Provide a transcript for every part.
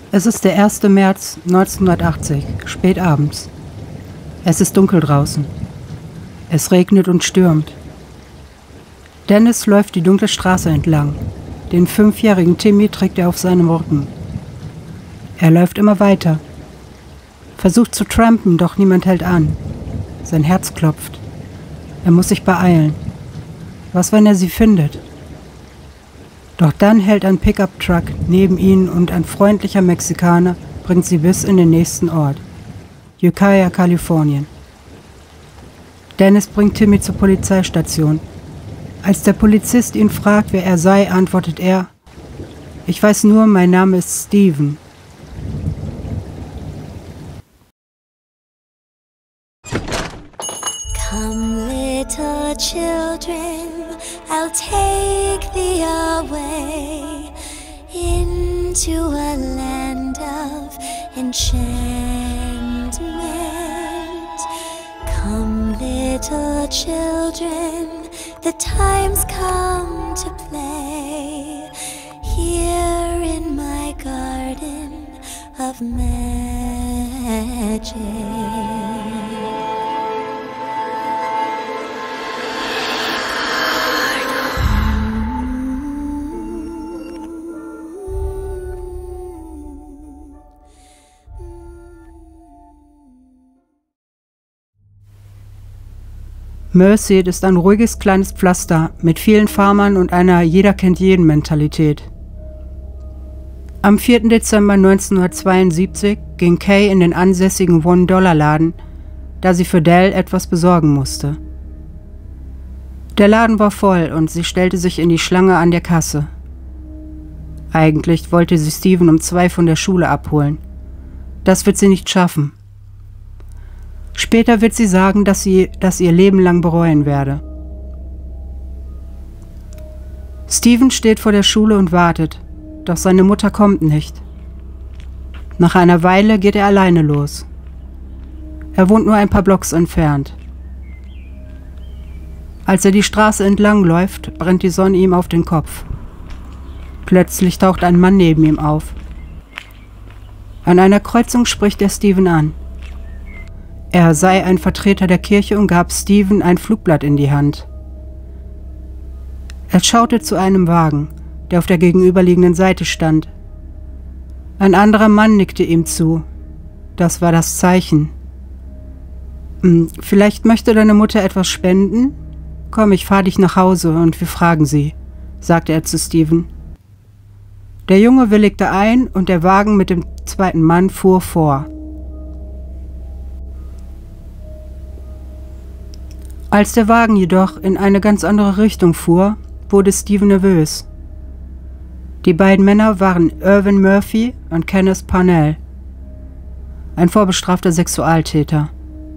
Es ist der 1. März 1980, spät abends. Es ist dunkel draußen. Es regnet und stürmt. Dennis läuft die dunkle Straße entlang. Den 5-jährigen Timmy trägt er auf seinem Rücken. Er läuft immer weiter. Versucht zu trampen, doch niemand hält an. Sein Herz klopft. Er muss sich beeilen. Was, wenn er sie findet? Doch dann hält ein Pickup-Truck neben ihnen und ein freundlicher Mexikaner bringt sie bis in den nächsten Ort, Ukiah, Kalifornien. Dennis bringt Timmy zur Polizeistation. Als der Polizist ihn fragt, wer er sei, antwortet er: „Ich weiß nur, mein Name ist Steven." Come, little children, I'll take thee away into a land of enchantment. Come, little children, the time's come to play here in my garden of magic. Merced ist ein ruhiges kleines Pflaster mit vielen Farmern und einer Jeder-kennt-jeden-Mentalität. Am 4. Dezember 1972 ging Kay in den ansässigen $1-Laden, da sie für Dell etwas besorgen musste. Der Laden war voll und sie stellte sich in die Schlange an der Kasse. Eigentlich wollte sie Steven um 2 von der Schule abholen. Das wird sie nicht schaffen. Später wird sie sagen, dass sie das ihr Leben lang bereuen werde. Steven steht vor der Schule und wartet, doch seine Mutter kommt nicht. Nach einer Weile geht er alleine los. Er wohnt nur ein paar Blocks entfernt. Als er die Straße entlang läuft, brennt die Sonne ihm auf den Kopf. Plötzlich taucht ein Mann neben ihm auf. An einer Kreuzung spricht er Steven an. Er sei ein Vertreter der Kirche und gab Steven ein Flugblatt in die Hand. Er schaute zu einem Wagen, der auf der gegenüberliegenden Seite stand. Ein anderer Mann nickte ihm zu. Das war das Zeichen. „Vielleicht möchte deine Mutter etwas spenden? Komm, ich fahre dich nach Hause und wir fragen sie", sagte er zu Steven. Der Junge willigte ein und der Wagen mit dem zweiten Mann fuhr vor. Als der Wagen jedoch in eine ganz andere Richtung fuhr, wurde Steven nervös. Die beiden Männer waren Irvin Murphy und Kenneth Parnell, ein vorbestrafter Sexualtäter.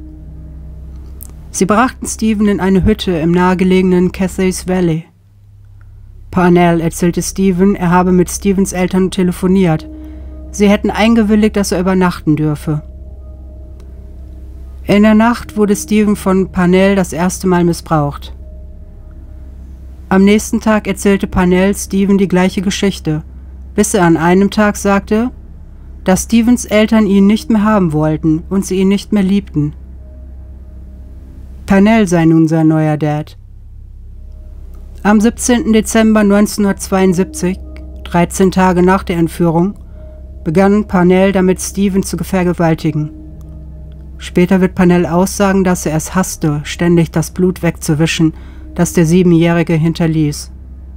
Sie brachten Steven in eine Hütte im nahegelegenen Cathays Valley. Parnell erzählte Steven, er habe mit Stevens Eltern telefoniert. Sie hätten eingewilligt, dass er übernachten dürfe. In der Nacht wurde Steven von Parnell das erste Mal missbraucht. Am nächsten Tag erzählte Parnell Steven die gleiche Geschichte, bis er an einem Tag sagte, dass Stevens Eltern ihn nicht mehr haben wollten und sie ihn nicht mehr liebten. Parnell sei nun sein neuer Dad. Am 17. Dezember 1972, 13 Tage nach der Entführung, begann Parnell damit, Steven zu vergewaltigen. Später wird Parnell aussagen, dass er es hasste, ständig das Blut wegzuwischen, das der 7-Jährige hinterließ.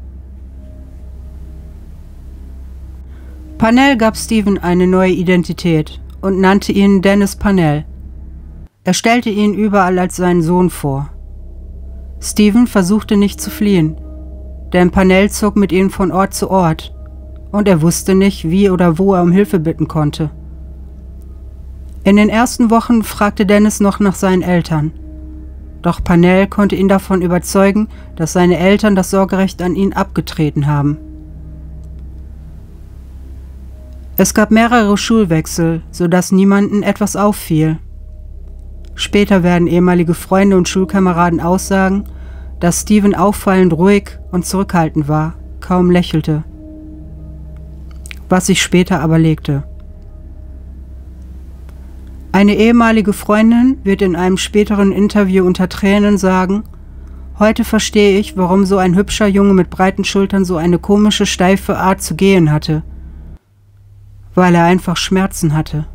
Parnell gab Steven eine neue Identität und nannte ihn Dennis Parnell. Er stellte ihn überall als seinen Sohn vor. Steven versuchte nicht zu fliehen, denn Parnell zog mit ihm von Ort zu Ort und er wusste nicht, wie oder wo er um Hilfe bitten konnte. In den ersten Wochen fragte Dennis noch nach seinen Eltern. Doch Parnell konnte ihn davon überzeugen, dass seine Eltern das Sorgerecht an ihn abgetreten haben. Es gab mehrere Schulwechsel, sodass niemandem etwas auffiel. Später werden ehemalige Freunde und Schulkameraden aussagen, dass Steven auffallend ruhig und zurückhaltend war, kaum lächelte. Was sich später aber legte. Eine ehemalige Freundin wird in einem späteren Interview unter Tränen sagen: Heute verstehe ich, warum so ein hübscher Junge mit breiten Schultern so eine komische, steife Art zu gehen hatte. Weil er einfach Schmerzen hatte.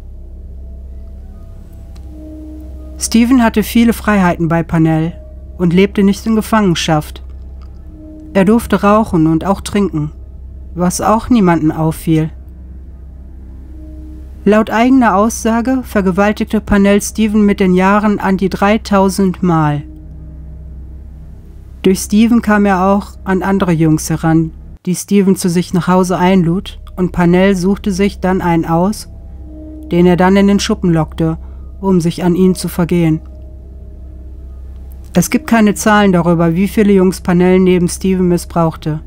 Stephen hatte viele Freiheiten bei Parnell und lebte nicht in Gefangenschaft. Er durfte rauchen und auch trinken, was auch niemandem auffiel. Laut eigener Aussage vergewaltigte Parnell Stephen mit den Jahren an die 3000 Mal. Durch Stephen kam er auch an andere Jungs heran, die Stephen zu sich nach Hause einlud, und Parnell suchte sich dann einen aus, den er dann in den Schuppen lockte, um sich an ihn zu vergehen. Es gibt keine Zahlen darüber, wie viele Jungs Parnell neben Stephen missbrauchte.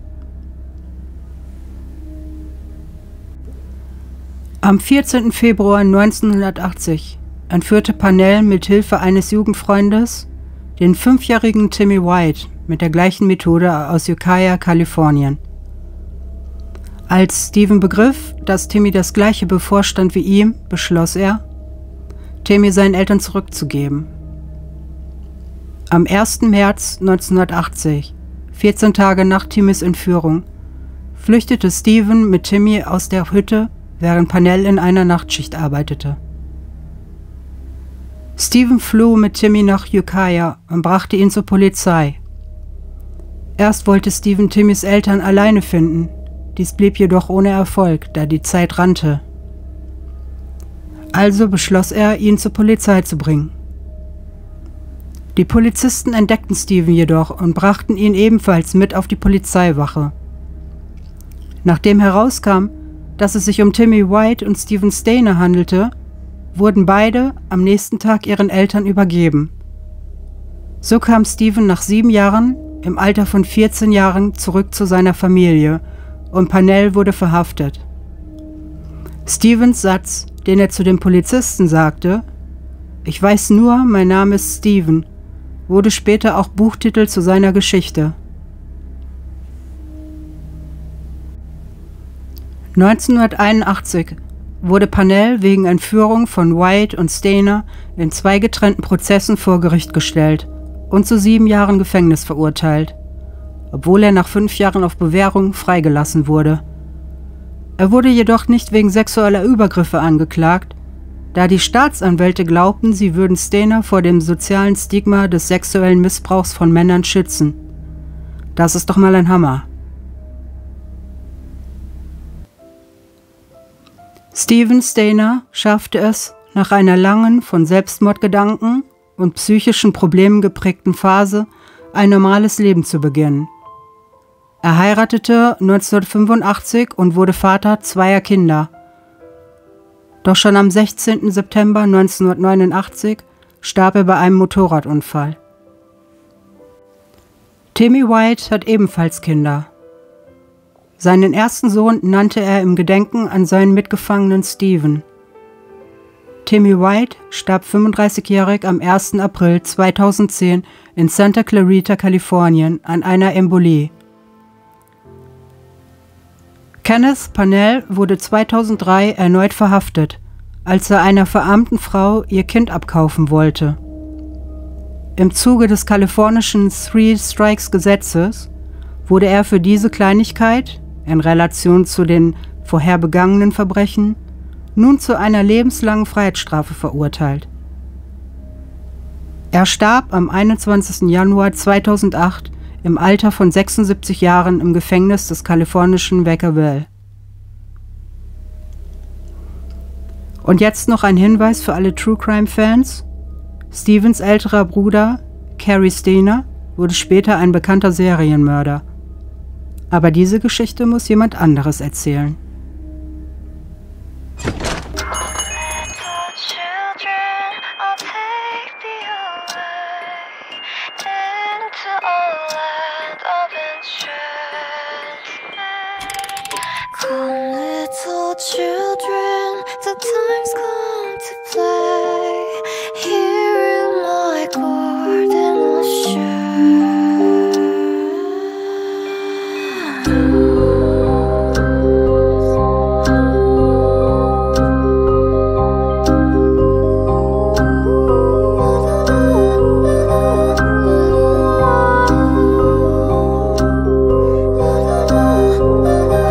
Am 14. Februar 1980 entführte Parnell mit Hilfe eines Jugendfreundes den 5-jährigen Timmy White mit der gleichen Methode aus Ukiah, Kalifornien. Als Stephen begriff, dass Timmy das Gleiche bevorstand wie ihm, beschloss er, Timmy seinen Eltern zurückzugeben. Am 1. März 1980, 14 Tage nach Timmys Entführung, flüchtete Stephen mit Timmy aus der Hütte, während Parnell in einer Nachtschicht arbeitete. Stephen floh mit Timmy nach Ukiah und brachte ihn zur Polizei. Erst wollte Stephen Timmys Eltern alleine finden, dies blieb jedoch ohne Erfolg, da die Zeit rannte. Also beschloss er, ihn zur Polizei zu bringen. Die Polizisten entdeckten Stephen jedoch und brachten ihn ebenfalls mit auf die Polizeiwache. Nachdem herauskam, dass es sich um Timmy White und Steven Stayner handelte, wurden beide am nächsten Tag ihren Eltern übergeben. So kam Stephen nach 7 Jahren, im Alter von 14 Jahren, zurück zu seiner Familie und Parnell wurde verhaftet. Stevens Satz, den er zu den Polizisten sagte, „Ich weiß nur, mein Name ist Stephen“, wurde später auch Buchtitel zu seiner Geschichte. 1981 wurde Parnell wegen Entführung von White und Stayner in 2 getrennten Prozessen vor Gericht gestellt und zu 7 Jahren Gefängnis verurteilt, obwohl er nach 5 Jahren auf Bewährung freigelassen wurde. Er wurde jedoch nicht wegen sexueller Übergriffe angeklagt, da die Staatsanwälte glaubten, sie würden Stayner vor dem sozialen Stigma des sexuellen Missbrauchs von Männern schützen. Das ist doch mal ein Hammer. Steven Stayner schaffte es, nach einer langen, von Selbstmordgedanken und psychischen Problemen geprägten Phase, ein normales Leben zu beginnen. Er heiratete 1985 und wurde Vater 2 Kinder. Doch schon am 16. September 1989 starb er bei einem Motorradunfall. Timmy White hat ebenfalls Kinder. Seinen ersten Sohn nannte er im Gedenken an seinen Mitgefangenen Stephen. Timmy White starb 35-jährig am 1. April 2010 in Santa Clarita, Kalifornien, an einer Embolie. Kenneth Parnell wurde 2003 erneut verhaftet, als er einer verarmten Frau ihr Kind abkaufen wollte. Im Zuge des kalifornischen Three-Strikes-Gesetzes wurde er für diese Kleinigkeit, in Relation zu den vorher begangenen Verbrechen, nun zu einer lebenslangen Freiheitsstrafe verurteilt. Er starb am 21. Januar 2008 im Alter von 76 Jahren im Gefängnis des kalifornischen Vacaville. Und jetzt noch ein Hinweis für alle True-Crime-Fans. Stevens älterer Bruder, Cary Stayner, wurde später ein bekannter Serienmörder. Aber diese Geschichte muss jemand anderes erzählen. Come, little children, the time's come to play. Here in my garden I'll share. la la